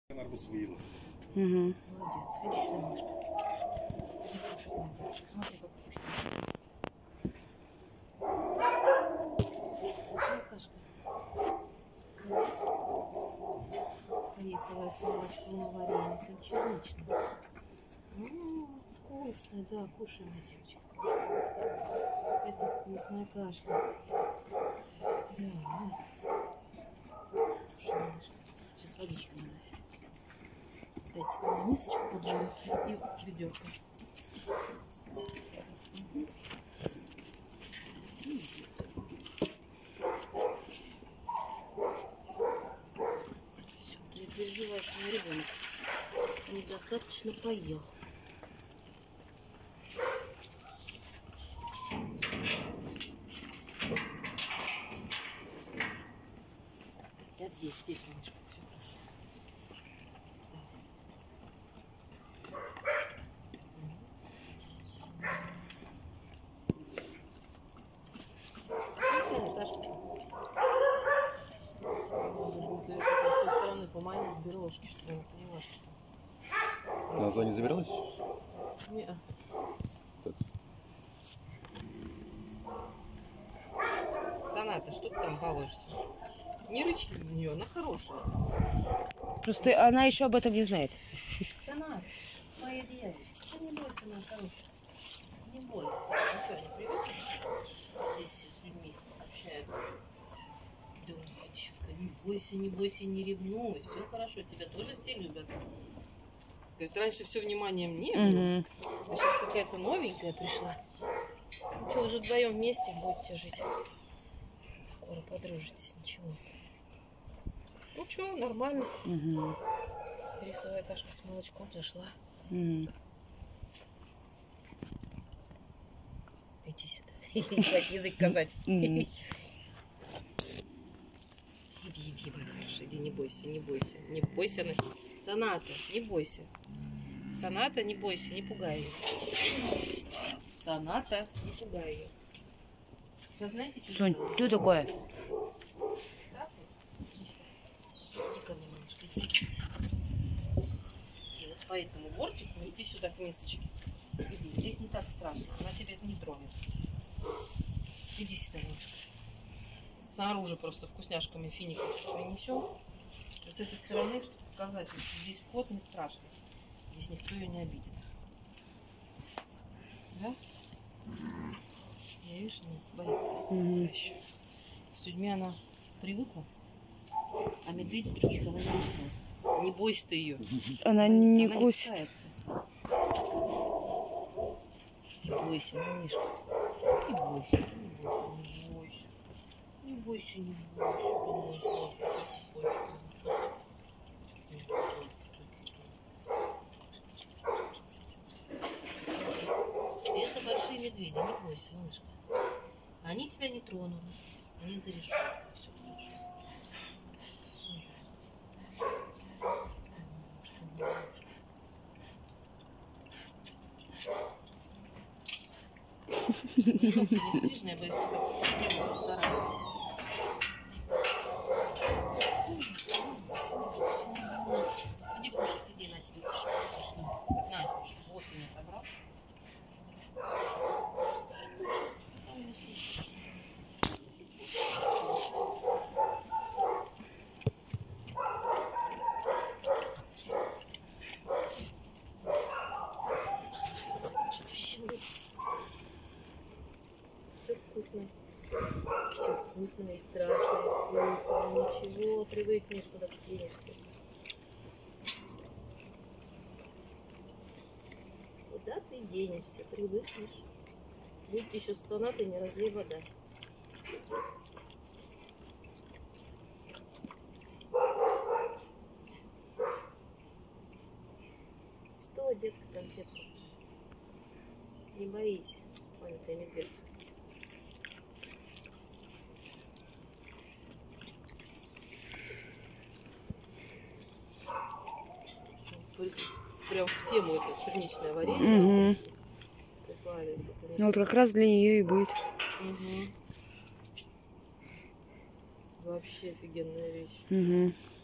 Арбуз выела. Угу. Молодец. Иди сюда, малышка. Иди кушать, мальчик. Смотри, как вкусно. Вкусная кашка. Рисовая с молочком, вареницем, черничным. Вкусная, да, кушай, моя девочка. Это вкусная кашка. Да. Кушай, малышка. Сейчас водичку надо. Дайте-ка на мисочку поджарю и ведерко. Все, не переживай, что мой ребенок недостаточно поел. Вот здесь, малышка, все хорошо. С той стороны поманить берложки, чтобы она поняла, что там. На зло не забиралась? Не. Соната, что ты там балуешься? Не рычи на нее, она хорошая. Просто она еще об этом не знает. Соната, моя девочка, ты не бойся, она хорошая. Не бойся. Ну что, они привыкли? Здесь все с людьми общаются. Думаю, детка, не бойся, не ревнуй. Все хорошо, тебя тоже все любят. То есть раньше все внимание мне было, а сейчас какая-то новенькая пришла. Ну что, уже вдвоем вместе будете жить. Скоро подружитесь, ничего. Ну что, нормально. Рисовая кашка с молочком зашла. Иди сюда. Как язык казать. Иди, моя хорошая, иди, не бойся, не бойся. Не бойся. Соната, не бойся. Соната, не бойся, не пугай ее. Соната, не пугай ее. Сейчас знаете, что Сонь, что такое? Так? Иди ко мне, малышка, иди. И вот по этому бортику иди сюда к мисочке. Иди, здесь не так страшно, она тебя это не тронет. Иди сюда, малышка. Снаружи просто вкусняшками фиников принесем. С этой стороны, чтобы показать, что здесь вход не страшный. Здесь никто ее не обидит. Да? Я вижу, не боится. Еще. С людьми она привыкла, а медведей других она не видела. Не бойся ты ее. Она не она кусит. Не бойся, малышка. Не бойся, не бойся. Не бойся, не бойся. Это большие медведи, не бойся, малышка. Они тебя не тронут, они за решеткой, все хорошо. Стрижная, боюсь, тебя поцарапать. Иди кушать, иди на тебе кашку. На, вовсе не отобрал. Все вкусно. Все вкусно и страшно, и вкусно. Ничего, привыкнешь, куда ты денешься. Куда ты денешься, привыкнешь. Будь еще с сонатой, не разлей вода. Что, детка, конфетка? Не боись, маленькая медведка. Прям в тему это черничное варенье. Прислали. Ну вот как раз для нее и будет. Вообще офигенная вещь.